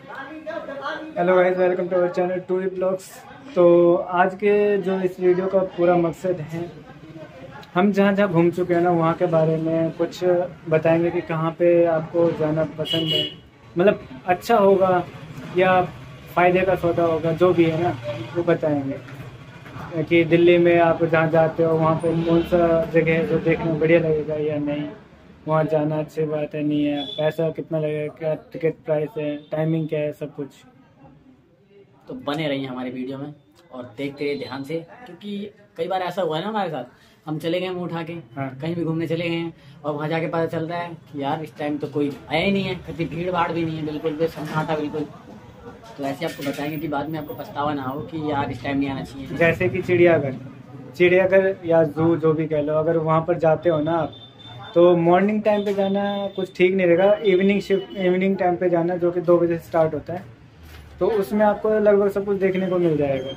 Hello guys, welcome to our channel two blogs. तो आज के जो इस वीडियो का पूरा मकसद है, हम जहाँ जहाँ घूम चुके हैं ना वहाँ के बारे में कुछ बताएंगे कि कहाँ पे आपको जाना पसंद है, मतलब अच्छा होगा या फ़ायदे का सौदा होगा, जो भी है ना वो बताएंगे कि दिल्ली में आप जहाँ जाते हो वहाँ पे कौन सा जगह है जो देखने में बढ़िया लगेगा या नहीं, वहाँ जाना अच्छी बात है नहीं है, पैसा कितना लगेगा, क्या टिकट प्राइस है, टाइमिंग क्या है, सब कुछ। तो बने रहिए हमारे वीडियो में और देखते रहिए ध्यान से, क्योंकि कई बार ऐसा हुआ है ना हमारे साथ, हम चले गए मुँह उठा के हाँ। कहीं भी घूमने चले गए हैं और वहाँ जाके पता चल रहा है कि यार इस टाइम तो कोई आया ही नहीं है, कभी भीड़ भाड़ भी नहीं है, बिल्कुल भी सन्नाटा बिल्कुल। तो ऐसे आपको बताएंगे कि बाद में आपको पछतावा ना हो कि यार इस टाइम नहीं आना चाहिए। जैसे कि चिड़ियाघर या जू जो भी कह लो, अगर वहाँ पर जाते हो ना आप, तो मॉर्निंग टाइम पे जाना कुछ ठीक नहीं रहेगा। इवनिंग टाइम पे जाना, जो कि 2 बजे से स्टार्ट होता है, तो उसमें आपको लगभग सब कुछ देखने को मिल जाएगा।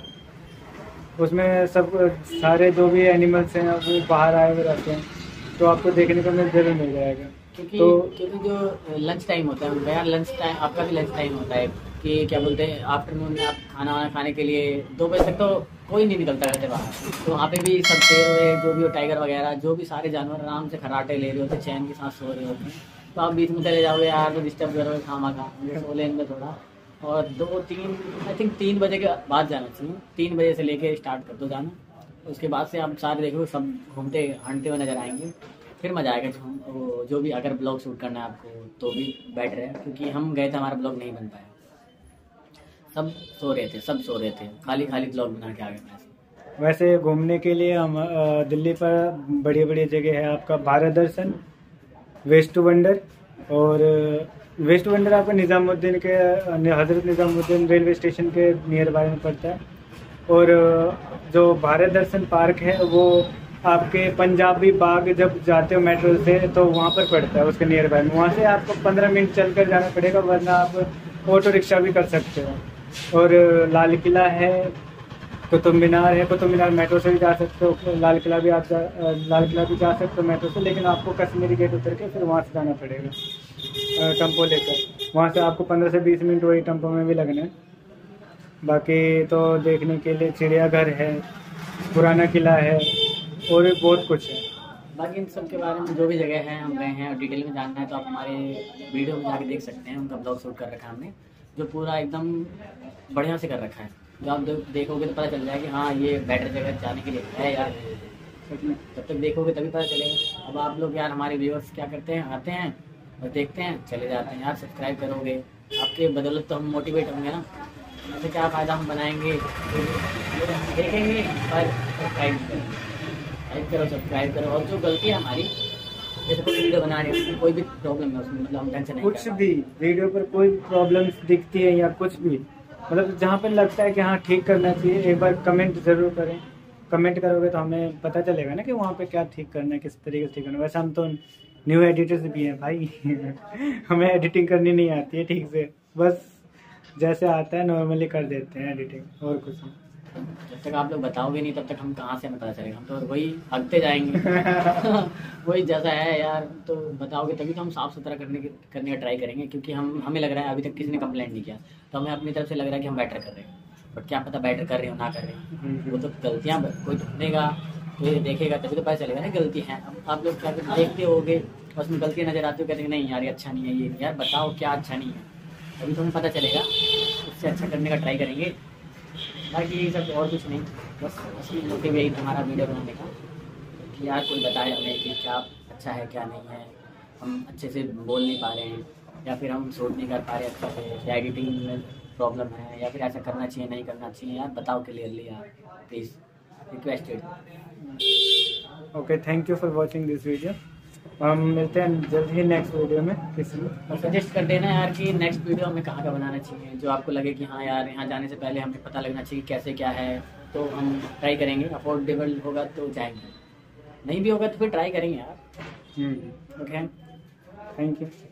उसमें सब सारे जो भी एनिमल्स हैं वो बाहर आए हुए रहते हैं, तो आपको देखने को जरूर मिल जाएगा। क्योंकि जो लंच टाइम होता है उनका, यार लंच टाइम आपका भी लंच टाइम होता है कि क्या बोलते हैं, आफ्टरनून में आप खाना वाना खाने के लिए 2 बजे तक तो कोई नहीं निकलता घर से बाहर। तो वहाँ पे भी सब शेर हुए, जो भी हो, टाइगर वगैरह, जो भी सारे जानवर आराम से खर्राटे ले रहे होते, चैन के साथ सो रहे होते हैं। तो आप बीच में चले जाओगे यार तो डिस्टर्ब करोगे खामा खा, मुझे सो लेने थोड़ा। और 2-3 आई थिंक 3 बजे के बाद जाना चाहिए। 3 बजे से लेके स्टार्ट कर दो जाना, उसके बाद से आप सारे देखोगे सब घूमते हंटते हुए नजर आएंगे, फिर मजा आएगा। जो भी अगर ब्लॉग शूट करना है आपको तो भी बेटर है, क्योंकि हम गए थे हमारा ब्लॉग नहीं बन पाया, सब सो रहे थे, खाली खाली ब्लॉग बना के आ गए। वैसे घूमने के लिए हम दिल्ली पर बढ़िया बढ़िया जगह है। आपका भारत दर्शन, वेस्ट वंडर, और वेस्ट वंडर आपका निज़ामुद्दीन के हज़रत निज़ामुद्दीन रेलवे स्टेशन के नियर बाय में पड़ता है। और जो भारत दर्शन पार्क है वो आपके पंजाबी बाग जब जाते हो मेट्रो से तो वहाँ पर पड़ता है, उसके नियर बाय में। वहाँ से आपको 15 मिनट चल कर जाना पड़ेगा, वरना आप ऑटो रिक्शा भी कर सकते हो। और लाल किला है, कुतुब मीनार है। कुतुब मीनार मेट्रो से भी जा सकते हो, लाल किला भी जा सकते हो मेट्रो से, लेकिन आपको कश्मीरी गेट उतर के फिर वहाँ से जाना पड़ेगा टेम्पो लेकर। वहाँ से आपको 15 से 20 मिनट वही टेम्पो में भी लगना है। बाकी तो देखने के लिए चिड़ियाघर है, पुराना किला है, और भी बहुत कुछ है। बाकी इन सब के बारे में जो भी जगह है हम गए हैं और डिटेल में जानना है तो आप हमारे वीडियो में जाके देख सकते हैं। उनका ब्लॉग शूट कर रखा है हमने, जो पूरा एकदम बढ़िया से कर रखा है। जो आप देखोगे तो पता चल जाएगा कि हाँ ये बेटर जगह जाने के लिए है यार। जब तक देखोगे तभी पता चलेगा। अब आप लोग यार हमारे व्यूअर्स क्या करते हैं, आते हैं और देखते हैं चले जाते हैं। यार सब्सक्राइब करोगे, आपके बदौलत तो हम मोटिवेट होंगे ना। ऐसे क्या फ़ायदा, हम बनाएंगे देखेंगे पर सब्सक्राइब करेंगे। लाइक करो, सब्सक्राइब करो। और जो गलती है हमारी, जैसे कोई वीडियो बना रहे हैं, कोई भी प्रॉब्लम है उसमें, मतलब हम ढंग से नहीं कुछ भी वीडियो पर कोई प्रॉब्लम्स दिखती है या कुछ भी, मतलब जहाँ पर लगता है कि हाँ ठीक करना चाहिए, एक बार कमेंट ज़रूर करें। कमेंट करोगे तो हमें पता चलेगा ना कि वहाँ पे क्या ठीक करना है, किस तरीके से ठीक करना है। वैसे हम तो न्यू एडिटर्स भी हैं भाई हमें एडिटिंग करनी नहीं आती है ठीक से, बस जैसे आता है नॉर्मली कर देते हैं एडिटिंग, और कुछ नहीं। जब तक आप लोग बताओगे नहीं तब तक हम कहाँ से हमें पता चलेगा, हम तो वही हकते जाएंगे वही जैसा है यार। तो बताओगे तभी तो हम साफ़ सुथरा करने का ट्राई करेंगे, क्योंकि हमें लग रहा है अभी तक किसी ने कंप्लेंट नहीं किया, तो हमें अपनी तरफ से लग रहा है कि हम बेटर कर रहे हैं। बट क्या पता बेटर कर रहे हो ना कर रहे हो, वो तो गलतियाँ कोई ढूंढेगा, कोई देखेगा तभी तो पता चलेगा ना गलती है। अब आप लोग क्या देखते होगे और उसमें गलतियाँ नजर आती हो, कहते हैं नहीं यार ये अच्छा नहीं है, ये यार बताओ क्या अच्छा नहीं है, तभी तो हमें पता चलेगा, उससे अच्छा करने का ट्राई करेंगे। बाकी ये सब और कुछ नहीं, बस असली मोटिव यही था हमारा वीडियो बनाने का कि यार कोई बताए हमें कि क्या अच्छा है क्या नहीं है। हम अच्छे से बोल नहीं पा रहे हैं, या फिर हम शूट नहीं कर पा रहे अच्छे से, या एडिटिंग में प्रॉब्लम है, या फिर ऐसा करना चाहिए नहीं करना चाहिए, यार बताओ क्लियरली यार, please requested. Okay, thank you for watching this video. हम मिलते हैं जल्द ही नेक्स्ट वीडियो में किसी में। और सजेस्ट कर देना यार कि नेक्स्ट वीडियो हमें कहाँ का बनाना चाहिए, जो आपको लगे कि हाँ यार यहाँ जाने से पहले हमें पता लगना चाहिए कैसे क्या है, तो हम ट्राई करेंगे। अफोर्डेबल होगा तो जाएंगे, नहीं भी होगा तो फिर ट्राई करेंगे यार। Okay, thank you.